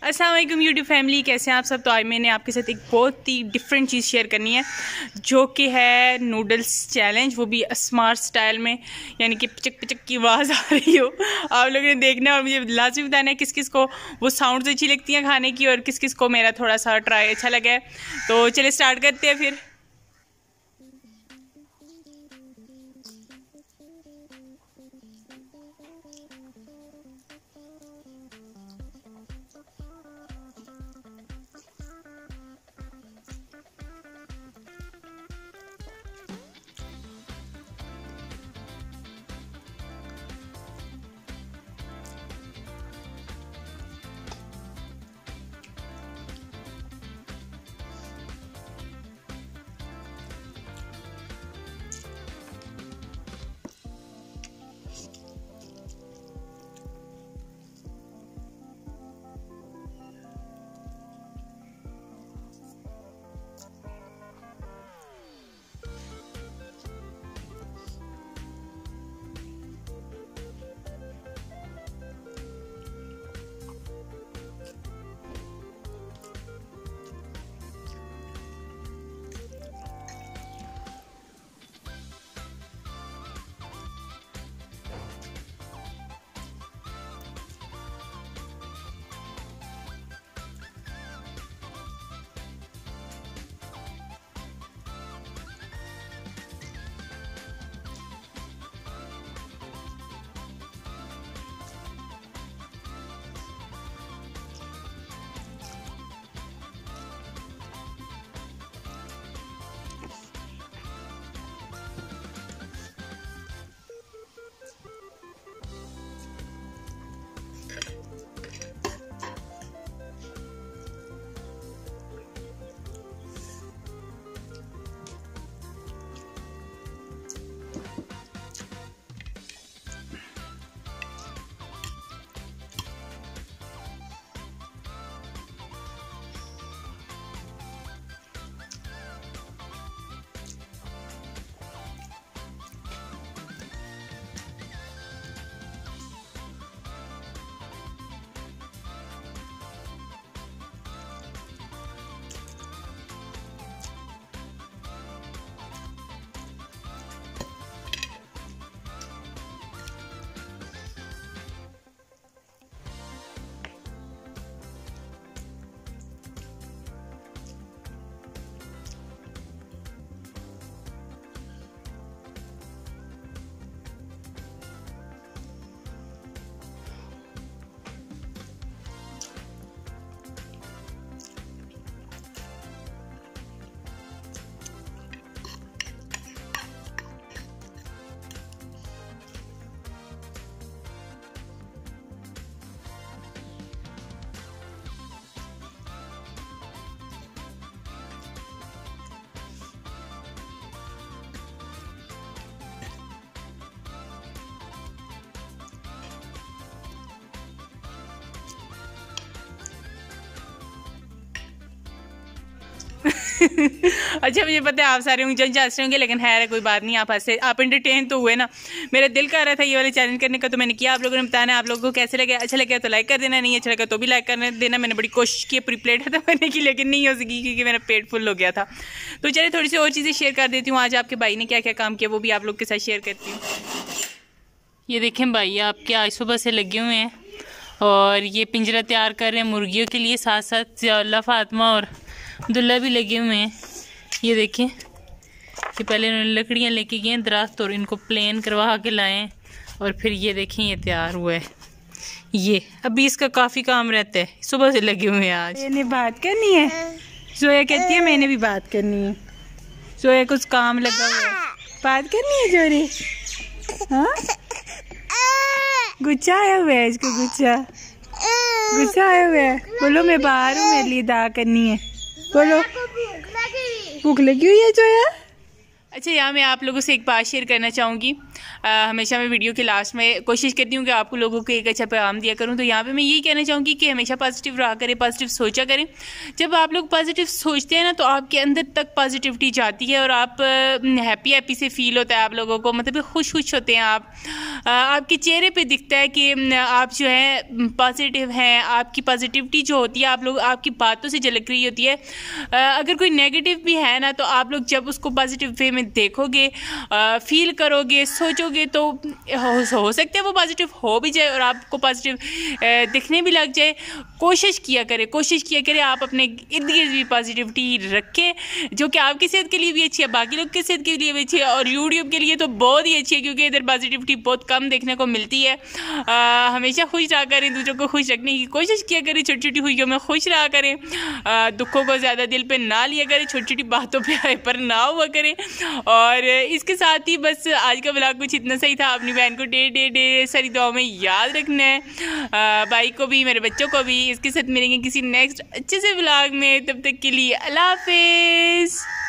अस्सलाम वालेकुम YouTube family, कैसे हैं आप सब। तो आज मैंने आपके साथ एक बहुत ही डिफरेंट चीज़ शेयर करनी है जो कि है नूडल्स चैलेंज, वो भी स्मार्ट स्टाइल में, यानी कि पिचक पिचक की आवाज़ आ रही हो। आप लोगों ने देखना है और मुझे लाजमी बताना है किस किस को वो साउंड्स अच्छी लगती हैं खाने की और किस किस को मेरा थोड़ा सा ट्राई अच्छा लगा है। तो चलिए स्टार्ट करते हैं फिर। अच्छा, मुझे पता है आप सारे ऊँचे हंस रहे होंगे, लेकिन है कोई बात नहीं, आप एंटरटेन तो हुए ना। मेरा दिल कर रहा था ये वाले चैलेंज करने का, तो मैंने किया। आप लोगों ने बताना है आप लोगों को कैसे लगे। अच्छा लगे तो लाइक कर देना, नहीं अच्छा लगा तो भी लाइक कर देना। मैंने बड़ी कोशिश की पूरी प्लेट खत्म करने की, लेकिन नहीं हो सकी क्योंकि मेरा पेट फुल हो गया था। तो चलिए थोड़ी सी और चीज़ें शेयर कर देती हूँ। आज आपके भाई ने क्या क्या काम किया वो भी आप लोग के साथ शेयर करती हूँ। ये देखें भाई, आपके आज सुबह से लगे हुए हैं और ये पिंजरा तैयार कर रहे हैं मुर्गियों के लिए। साथ साथ ज़िया, फातिमा और दुल्ला भी लगे हुए हैं। ये देखें, ये पहले इन्होंने लकड़ियाँ लेके गए दरख्त और इनको प्लेन करवा के लाए और फिर ये देखें ये तैयार हुआ है। ये अभी इसका काफ़ी काम रहता है, सुबह से लगे हुए हैं। आज मैंने बात करनी है, जोया कहती है मैंने भी बात करनी है। जोया कुछ काम लगा हुआ है, बात करनी है जोरी। हाँ, गुच्छा आया हुआ है इसको, गुच्छा आया हुआ है। बोलो मैं बाहर हूँ, मेरे लिए दाग करनी है। बोलो भूख लगी हुई है जोया। अच्छा, यहाँ मैं आप लोगों से एक बात शेयर करना चाहूँगी हमेशा मैं वीडियो के लास्ट में कोशिश करती हूँ कि आपको लोगों को एक अच्छा पैगाम दिया करूँ। तो यहाँ पे मैं यही कहना चाहूँगी कि हमेशा पॉजिटिव रहा करें, पॉजिटिव सोचा करें। जब आप लोग पॉजिटिव सोचते हैं ना तो आपके अंदर तक पॉजिटिविटी जाती है और आप हैप्पी हैप्पी से फील होता है आप लोगों को, मतलब खुश खुश होते हैं आप। आपके चेहरे पे दिखता है कि आप जो है पॉजिटिव हैं। आपकी पॉजिटिविटी जो होती है आप लोग आपकी बातों से झलक रही होती है। अगर कोई नेगेटिव भी है ना तो आप लोग जब उसको पॉजिटिव वे में देखोगे, फील करोगे, सोचोगे तो हो सकता है वो पॉजिटिव हो भी जाए और आपको पॉजिटिव दिखने भी लग जाए। कोशिश किया करें आप अपने इर्द गिर्द भी पॉजिटिविटी रखें, जो कि आपकी सेहत के लिए भी अच्छी है, बाकी लोग की सेहत के लिए भी अच्छी है और यूट्यूब के लिए तो बहुत ही अच्छी है, क्योंकि इधर पॉजिटिविटी बहुत कम देखने को मिलती है। हमेशा खुश रहा करें, दूसरों को खुश रखने की कोशिश किया करें, छोटी छोटी खुशियों में खुश रहा करें, दुखों को ज़्यादा दिल पे ना लिया करें, छोटी छोटी बातों पे हाइपर ना हुआ करें। और इसके साथ ही बस आज का व्लॉग कुछ इतना सही था। अपनी बहन को ढेर सारी दुआओं में याद रखना है, भाई को भी, मेरे बच्चों को भी। इसके साथ मिलेंगे किसी नेक्स्ट अच्छे से व्लॉग में, तब तक के लिए अल्लाह हाफिज़।